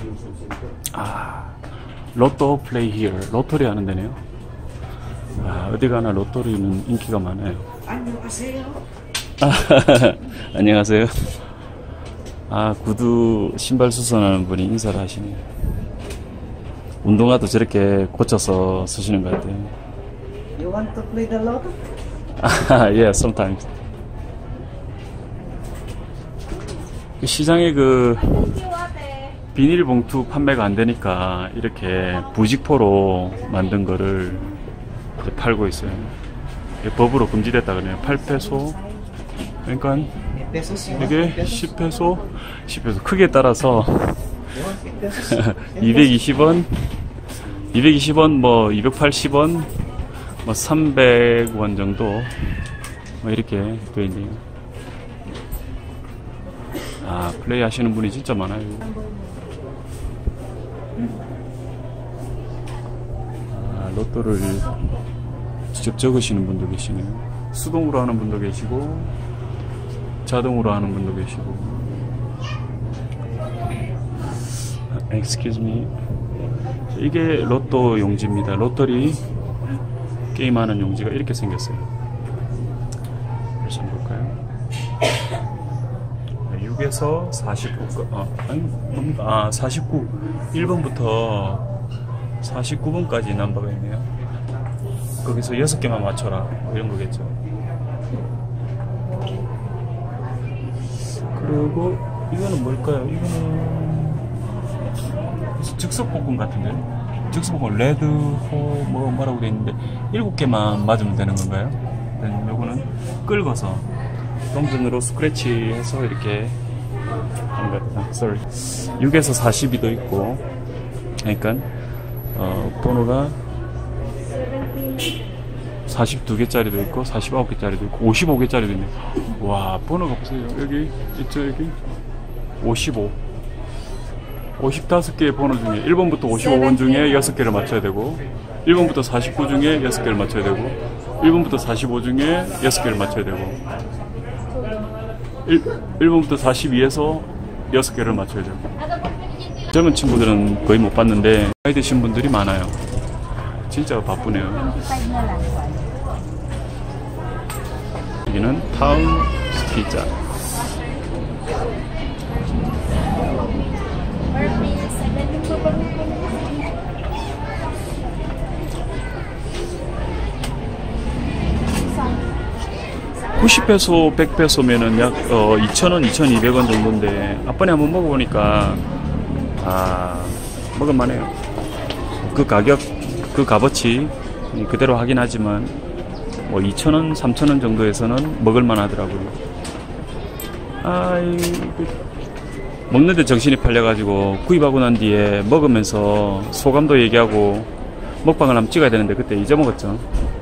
아, 로또 플레이 히어. 로또리 하는 데네요. 아, 어디 가나 로또리는 인기가 많아요. 안녕하세요. 안녕하세요. 아, 구두 신발 수선하는 분이 인사를 하시네요. 운동화도 저렇게 고쳐서 쓰시는 것 같아요. You want to play the lotto? Yeah, sometimes. 시장에 그 비닐봉투 판매가 안 되니까 이렇게 부직포로 만든 거를 이제 팔고 있어요. 법으로 금지됐다 그러네요. 8페소. 그러니까 이게 10페소, 10페소 크기에 따라서 220원, 220원, 뭐 280원, 뭐 300원 정도 뭐 이렇게 되어 있네요. 아, 플레이 하시는 분이 진짜 많아요. 아, 로또를 직접 적으시는 분도 계시네요. 수동으로 하는 분도 계시고 자동으로 하는 분도 계시고. Excuse me. 이게 로또 용지입니다. 로터리 게임하는 용지가 이렇게 생겼어요. 다시 한번 볼까요? 6에서 49, 49, 1번부터 49번까지 넘버가 있네요. 거기서 6개만 맞춰라. 뭐 이런 거겠죠. 그리고 이거는 뭘까요? 이거는 즉석볶음 같은데? 즉석볶음 레드 호 뭐라고 되어 있는데 7개만 맞으면 되는 건가요? 요거는 긁어서 동전으로 스크래치해서 이렇게 하는 것 같아요. Sorry. 6에서 42도 있고, 그러니까 번호가 42개짜리도 있고 49개짜리도 있고 55개짜리도 있네. 와, 번호가 보세요. 여기 있죠. 여기 55 55개의 번호 중에 1번부터 55번 중에 6개를 맞춰야 되고 1번부터 49 중에 6개를 맞춰야 되고 1번부터 45 중에 6개를 맞춰야 되고 1번부터 42에서 6개를 맞춰야 되고. 젊은 친구들은 거의 못 봤는데 나이 드신 분들이 많아요. 진짜 바쁘네요. 여기는 타운 피자. $90, $100면은 약 2,000원, 2,200원 정도인데 앞번에 한번 먹어보니까 먹을만해요. 그 가격, 그 값어치 그대로 하긴 하지만 뭐 2,000원, 3,000원 정도에서는 먹을만 하더라고요. 먹는데 정신이 팔려가지고 구입하고 난 뒤에 먹으면서 소감도 얘기하고 먹방을 한번 찍어야 되는데 그때 잊어먹었죠.